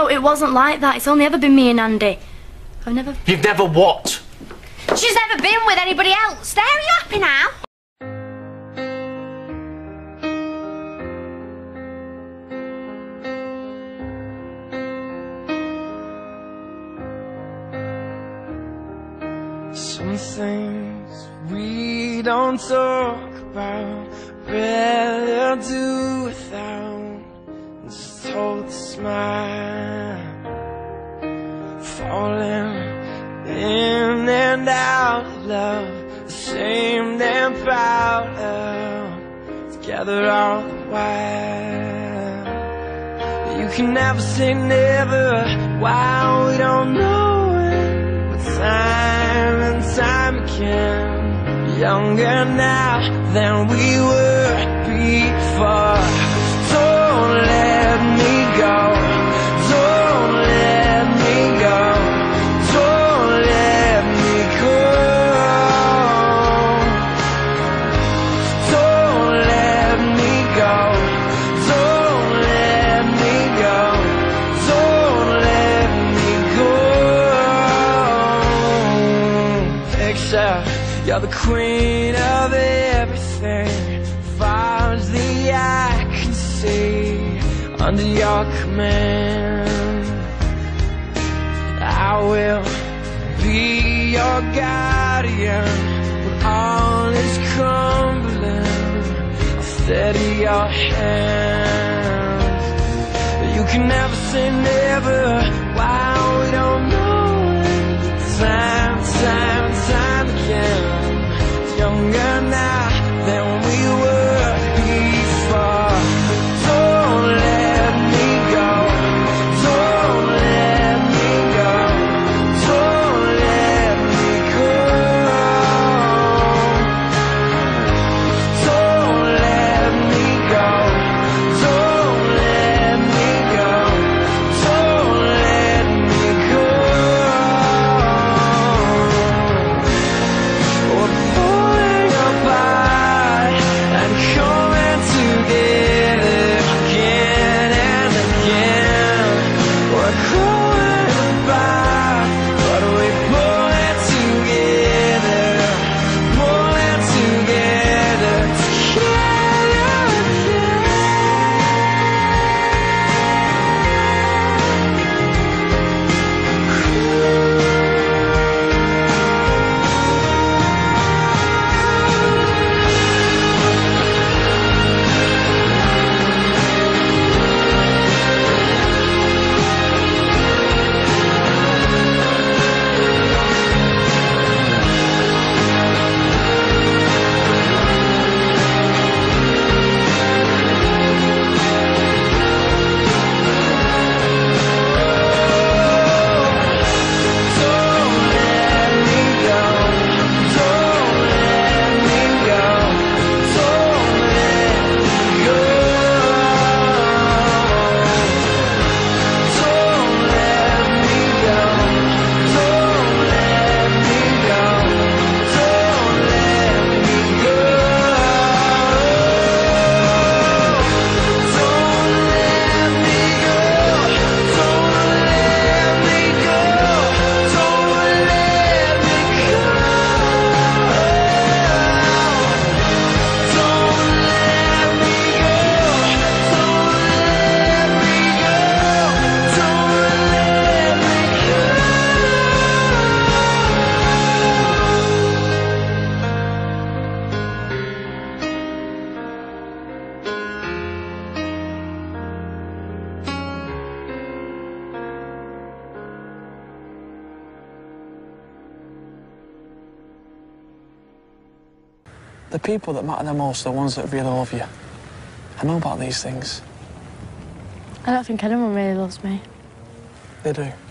No, it wasn't like that. It's only ever been me and Andy. I've never... You've never what? She's never been with anybody else. There, are you happy now? Some things we don't talk about, rather do without. Just hold the smile, falling in and out of love, ashamed and proud of, together all the while. You can never say never, why we don't know it, but time and time again, younger now than we were before. Don't let me go, don't let me go, don't let me go, don't let me go, don't let me go, don't let me go. Picture you're the queen of everything, far as the eye can see, under your command. I will be your guardian when all is crumbling. I'll steady your hands. You can never say never, why we don't know it. Time, time, time again, younger now than we were before. Don't let me go, don't let me go, don't let me go, don't let me go, don't let me go, don't let me go. We're falling apart and coming together again and again. We're growing apart, but we're pulling together, pulling together, together again. The people that matter the most are the ones that really love you. I know about these things. I don't think anyone really loves me. They do.